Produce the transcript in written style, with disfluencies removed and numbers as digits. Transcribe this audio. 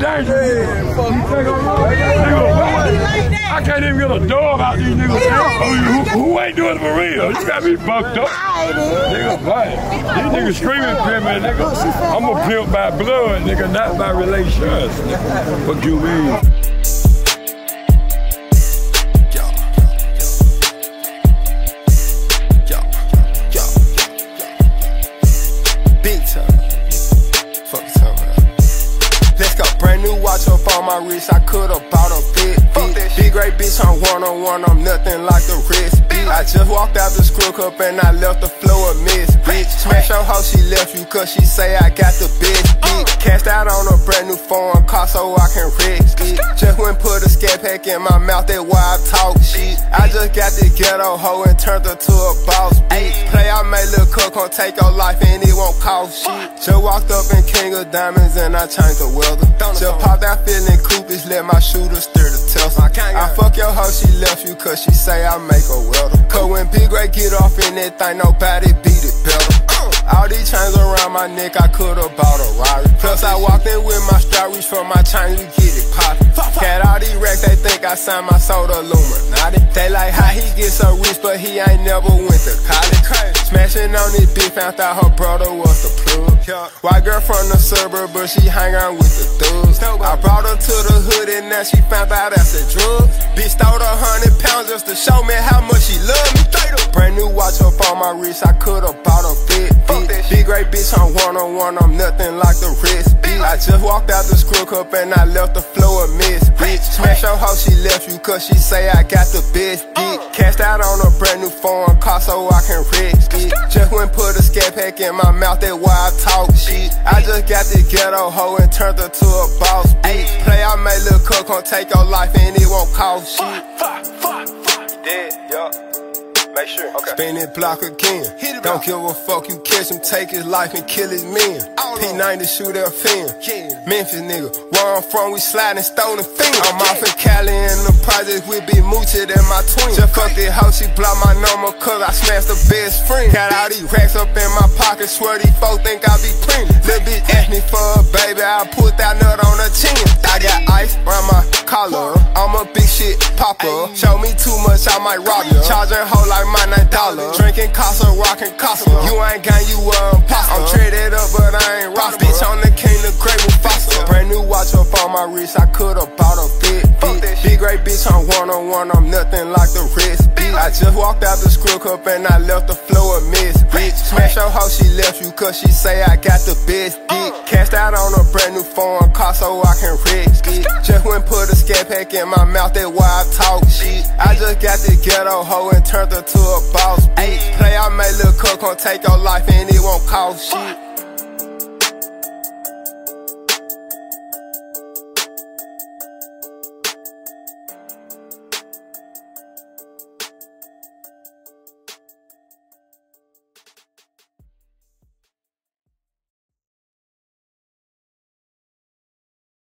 dangerous. I can't even get a dog out these niggas. Who ain't doing it for real? You got me fucked up. Nigga, man. These niggas screaming pimp, man, nigga. I'm a pimp by blood, nigga, not by relations. What you mean? Watch up on my wrist, I could've bought a big great bitch, I'm one-on-one, I'm nothing like the rest, bitch. I just walked out the screw cup and I left the floor a mess, bitch. Smash your hoe, she left you cause she say I got the best, bitch. Cashed out on a brand new foreign car so I can rest, bitch. Just went put a scat pack in my mouth, that why I talk shit. I just got this ghetto hoe and turned her to a boss, bitch. Play out my little cook, gon' take your life and it won't cost shit. Just walked up in King of Diamonds and I changed the weather. Just popped out feeling coopish, let my shooter steer the Tesla. I fuck your hoe, she left you cause she say I make her welder. Cause when Big Ray get off in that thing, nobody beat it better. All these chains around my neck, I could've bought a Rari. Plus I walked in with my strap, reach for my chain, we get it poppin'. Got all these racks, they think I signed my soul to Illuminati. They like how he get so rich, but he ain't never went to college. Smashing on this bitch, found out her brother was the plug. White girl from the suburb, but she hang out with the thugs. I brought her to the hood and now she found out that's a drug. Bitch stole 100 pounds just to show me how much she love me. Brand new watch up on my wrist, I could've bought a fit. Big great bitch, I'm one-on-one, I'm nothing like the rest, bitch. I just walked out the screw cup and I left the floor a mess, bitch. Smash your hoe, she left you cause she say I got the best, bitch. Cashed out on a brand new foreign car so I can rest, bitch. Just went put a scat pack in my mouth, that why I talk shit. I just got this ghetto hoe and turned her to a boss, bitch. Play out my little cook, gon' take your life and it won't cost shit. Dead, yup. Make sure. Okay. Spin that block again. Don't give a fuck, you catch him, take his life and kill his men. P90 shoot at fin. Memphis nigga, where I'm from, we sliding stone and finger. I'm off in Cali in the projects, we be moochie than my twin. Just fuck that hoe, she block my number cause I smashed the best friend. Got all these racks up in my pocket, swear these folks think I be printing. Lil' bitch ask me for a baby, I put that nut on her chin. I got ice around my collar, I'm a big shit popper. Show me too much, I might rob you. Charging hoe like my $9. Drinking Casa, rockin' Casa. You ain't gang, you imposter. I'm traded up, but I ain't rock. Bitch, I'm the king of great with Foster. Brand new watch up on my wrist, I could've bought a fit. Big great bitch, I'm one-on-one, I'm nothing like the rest, bitch. I just walked out the screw cup and I left the floor a mess, bitch. Smash your hoe, she left you cause she say I got the best, bitch. Cashed out on a brand new foreign car so I can rest, bitch. Just went put a scat pack in my mouth, that why I talk shit. I just got this ghetto hoe and turned her to a boss, bitch. Play out my little cook, gon' take your life and it won't cost shit.